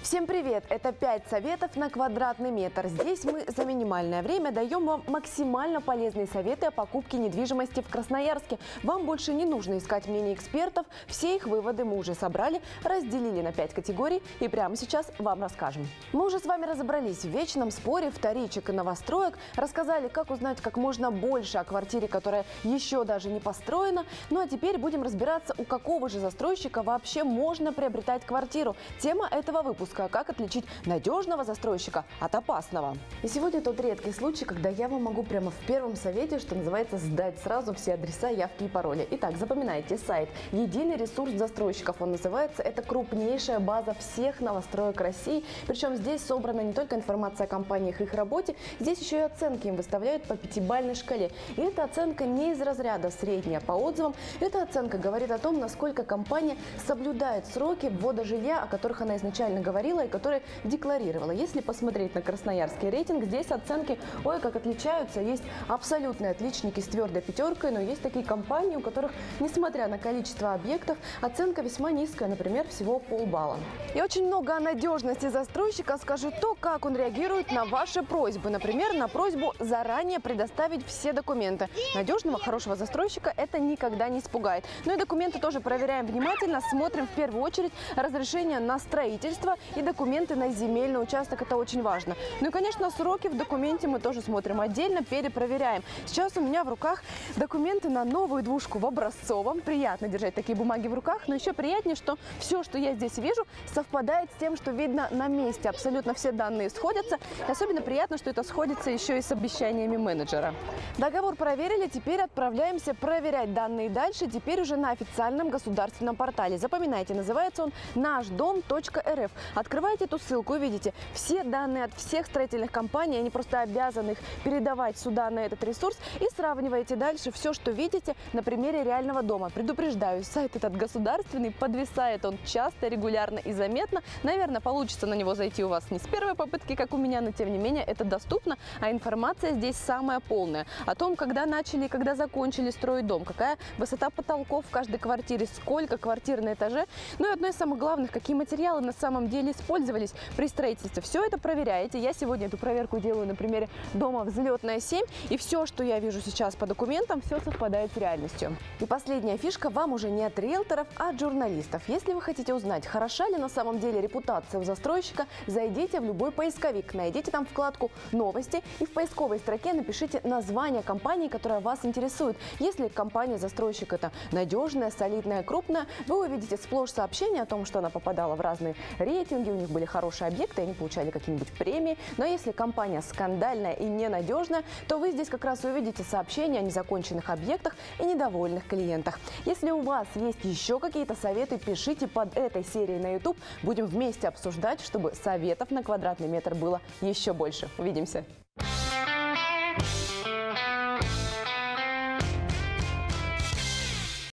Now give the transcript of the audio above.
Всем привет! Это 5 советов на квадратный метр. Здесь мы за минимальное время даем вам максимально полезные советы о покупке недвижимости в Красноярске. Вам больше не нужно искать мнение экспертов. Все их выводы мы уже собрали, разделили на 5 категорий и прямо сейчас вам расскажем. Мы уже с вами разобрались в вечном споре вторичек и новостроек, рассказали, как узнать как можно больше о квартире, которая еще даже не построена. Ну а теперь будем разбираться, у какого же застройщика вообще можно приобретать квартиру. Тема этого выпуска: как отличить надежного застройщика от опасного. И сегодня тот редкий случай, когда я вам могу прямо в первом совете, что называется, сдать сразу все адреса, явки и пароли. Итак, запоминайте сайт «Единый ресурс застройщиков». Он называется. Это крупнейшая база всех новостроек России. Причем здесь собрана не только информация о компаниях и их работе, здесь еще и оценки им выставляют по 5-бальной шкале. И эта оценка не из разряда средняя по отзывам. Эта оценка говорит о том, насколько компания соблюдает сроки ввода жилья, о которых она изначально говорила и которые декларировала. Если посмотреть на красноярский рейтинг, здесь оценки ой как отличаются. Есть абсолютные отличники с твердой пятеркой, но есть такие компании, у которых, несмотря на количество объектов, оценка весьма низкая, например, всего полбалла. И очень много о надежности застройщика скажет то, как он реагирует на ваши просьбы. Например, на просьбу заранее предоставить все документы. Надежного, хорошего застройщика это никогда не испугает. Но и документы тоже проверяем внимательно, смотрим в первую очередь разрешение на строительство и документы на земельный участок. Это очень важно. Ну и, конечно, сроки в документе мы тоже смотрим отдельно, перепроверяем. Сейчас у меня в руках документы на новую двушку в Образцовом. Приятно держать такие бумаги в руках, но еще приятнее, что все, что я здесь вижу, совпадает с тем, что видно на месте. Абсолютно все данные сходятся. И особенно приятно, что это сходится еще и с обещаниями менеджера. Договор проверили, теперь отправляемся проверять данные дальше, теперь уже на официальном государственном портале. Запоминайте, называется он нашдом.рф. Открывайте эту ссылку, увидите все данные от всех строительных компаний, они просто обязаны их передавать сюда, на этот ресурс, и сравниваете дальше все, что видите, на примере реального дома. Предупреждаю, сайт этот государственный, подвисает он часто, регулярно и заметно. Наверное, получится на него зайти у вас не с первой попытки, как у меня, но тем не менее это доступно, а информация здесь самая полная. О том, когда начали и когда закончили строить дом, какая высота потолков в каждой квартире, сколько квартир на этаже, ну и одно из самых главных, какие материалы на самом деле использовались при строительстве. Все это проверяете. Я сегодня эту проверку делаю на примере дома «Взлетная 7», и все, что я вижу сейчас по документам, все совпадает с реальностью. И последняя фишка вам уже не от риэлторов, а от журналистов. Если вы хотите узнать, хороша ли на самом деле репутация у застройщика, зайдите в любой поисковик, найдите там вкладку «Новости» и в поисковой строке напишите название компании, которая вас интересует. Если компания-застройщик это надежная, солидная, крупная, вы увидите сплошь сообщения о том, что она попадала в разные рейтинги, у них были хорошие объекты, они получали какие-нибудь премии. Но если компания скандальная и ненадежная, то вы здесь как раз увидите сообщения о незаконченных объектах и недовольных клиентах. Если у вас есть еще какие-то советы, пишите под этой серией на YouTube. Будем вместе обсуждать, чтобы советов на квадратный метр было еще больше. Увидимся!